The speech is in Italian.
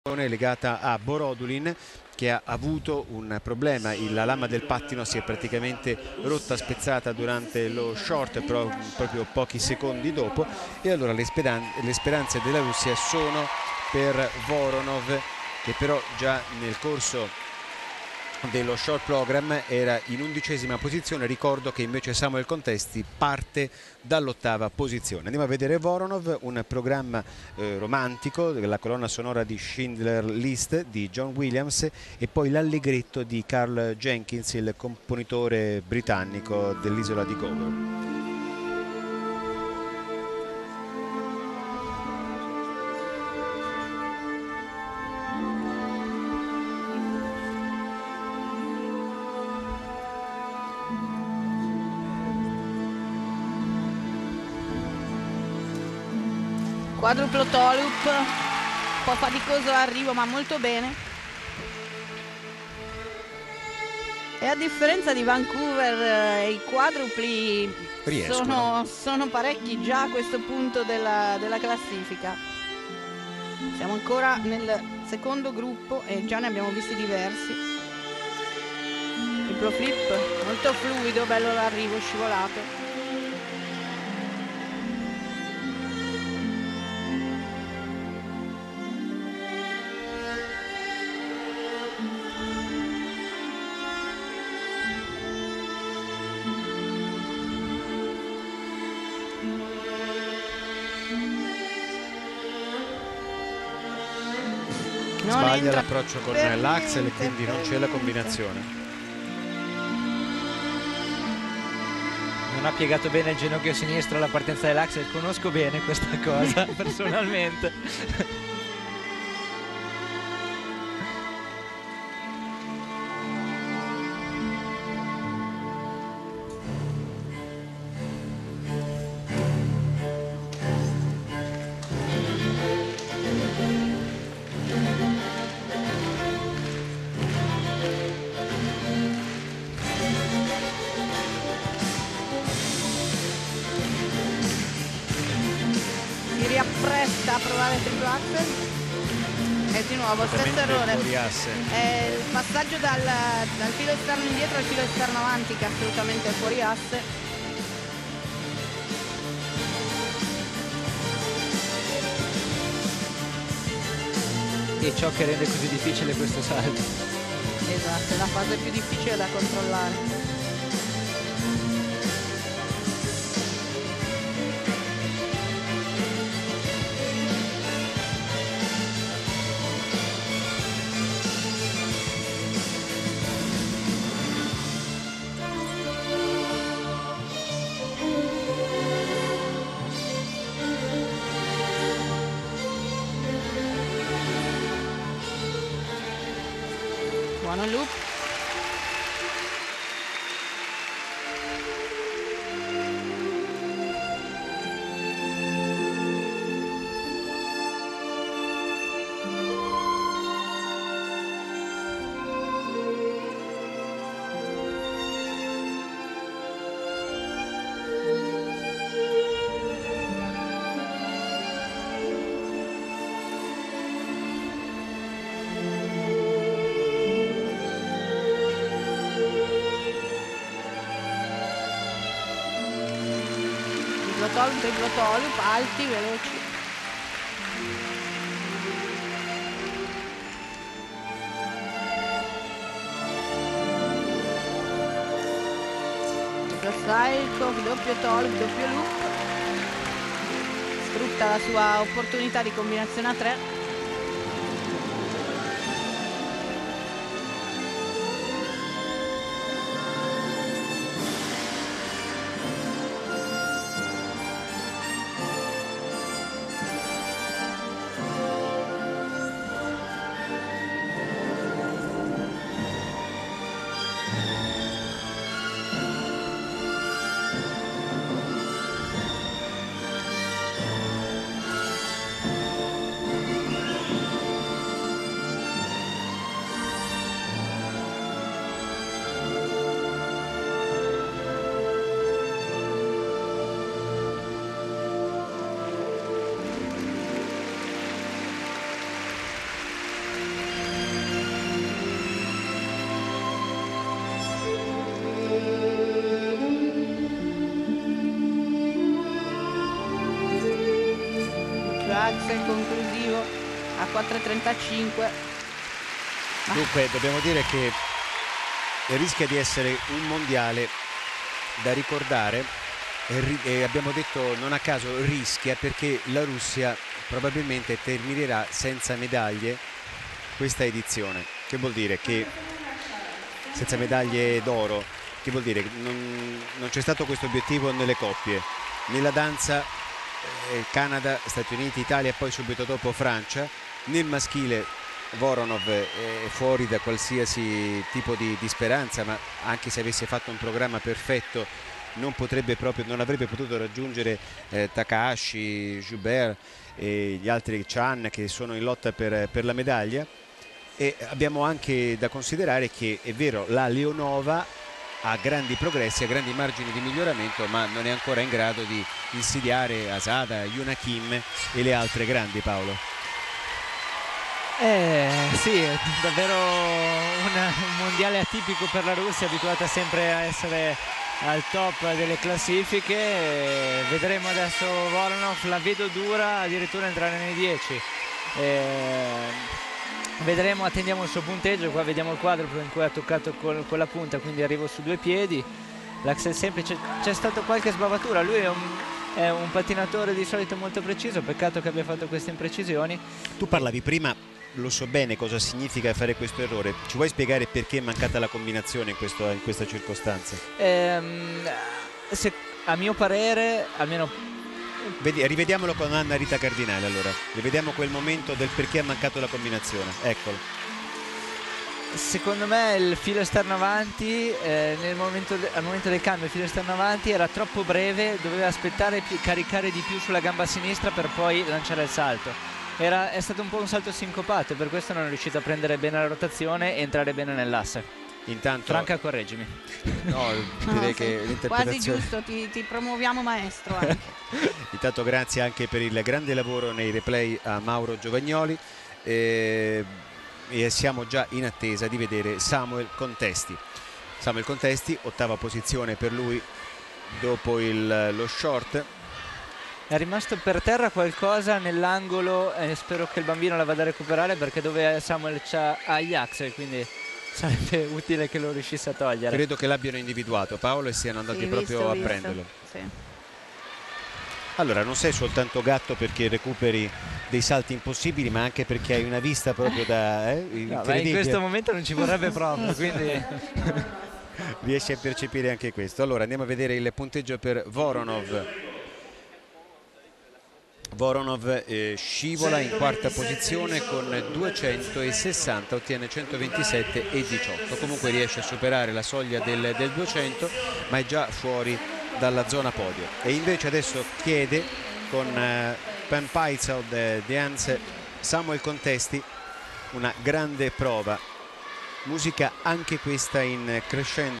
legata a Borodulin, che ha avuto un problema. La lama del pattino si è praticamente rotta, spezzata durante lo short, però proprio pochi secondi dopo, e allora le speranze della Russia sono per Voronov, che però già nel corso dello short program era in 11ª posizione. Ricordo che invece Samuel Contesti parte dall'8ª posizione. Andiamo a vedere Voronov, un programma romantico, la colonna sonora di Schindler List di John Williams e poi l'allegretto di Carl Jenkins, il compositore britannico dell'isola di Gower. Quadruplo toe-loop, un po' faticoso l'arrivo ma molto bene. E a differenza di Vancouver i quadrupli sono parecchi già a questo punto della classifica. Siamo ancora nel secondo gruppo e già ne abbiamo visti diversi. Triplo flip, molto fluido, bello l'arrivo, scivolato. Sbaglia l'approccio con l'Axel e quindi non c'è la combinazione. Non ha piegato bene il ginocchio sinistro alla partenza dell'Axel, conosco bene questa cosa personalmente. Si riappresta a provare il triplo axel e di nuovo stesso errore. È il passaggio dal filo esterno indietro al filo esterno avanti che è assolutamente fuori asse. E ciò che rende così difficile questo salto. Esatto, è la fase più difficile da controllare. Buono loop. Triplo toe loop, alti, veloci. Triplo style, doppio toe loop, doppio loop. Sfrutta la sua opportunità di combinazione a 3. Axel conclusivo a 4,35. Dunque dobbiamo dire che rischia di essere un mondiale da ricordare, e abbiamo detto non a caso rischia, perché la Russia probabilmente terminerà senza medaglie questa edizione. Che vuol dire? Che senza medaglie d'oro, che vuol dire? Non c'è stato questo obiettivo nelle coppie, nella danza Canada, Stati Uniti, Italia e poi subito dopo Francia. Nel maschile Voronov è fuori da qualsiasi tipo di speranza, ma anche se avesse fatto un programma perfetto non avrebbe potuto raggiungere Takahashi, Joubert e gli altri Chan che sono in lotta per la medaglia. E abbiamo anche da considerare che è vero, la Leonova ha grandi progressi, ha grandi margini di miglioramento, ma non è ancora in grado di insidiare Asada, Yuna Kim e le altre grandi, Paolo. Sì, è davvero un mondiale atipico per la Russia, abituata sempre a essere al top delle classifiche. Vedremo adesso Voronov, la vedo dura addirittura entrare nei 10. Vedremo, attendiamo il suo punteggio. Qua vediamo il quadruplo in cui ha toccato con la punta, quindi arrivo su 2 piedi. L'axel semplice, c'è stata qualche sbavatura, lui è un pattinatore di solito molto preciso, peccato che abbia fatto queste imprecisioni. Tu parlavi prima, lo so bene cosa significa fare questo errore, ci vuoi spiegare perché è mancata la combinazione in questa circostanza? A mio parere, almeno... Rivediamolo con Anna Rita Cardinale, allora rivediamo quel momento del perché ha mancato la combinazione, eccolo. Secondo me il filo esterno avanti, al momento del cambio il filo esterno avanti era troppo breve, doveva aspettare caricare di più sulla gamba sinistra per poi lanciare il salto. È stato un po' un salto sincopato, per questo non è riuscito a prendere bene la rotazione e entrare bene nell'asse. Intanto, Franca, correggimi. No, direi che l'interpretazione... Quasi giusto, ti promuoviamo maestro anche. Intanto grazie anche per il grande lavoro nei replay a Mauro Giovagnoli, e siamo già in attesa di vedere Samuel Contesti. Samuel Contesti, ottava posizione per lui dopo lo short. È rimasto per terra qualcosa nell'angolo, spero che il bambino la vada a recuperare, perché dove Samuel ha gli axel, quindi sarebbe utile che lo riuscisse a togliere. Credo che l'abbiano individuato, Paolo, e siano andati proprio a prenderlo. Sì. Allora non sei soltanto gatto perché recuperi dei salti impossibili, ma anche perché hai una vista proprio da no, ma in questo momento non ci vorrebbe proprio, quindi riesci a percepire anche questo. Allora andiamo a vedere il punteggio per Voronov. Voronov scivola in quarta posizione con 260, ottiene 127,18. Comunque riesce a superare la soglia del 200, ma è già fuori dalla zona podio. E invece adesso chiede con Pan Paizal Dance Samuel Contesti una grande prova, musica anche questa in crescendo.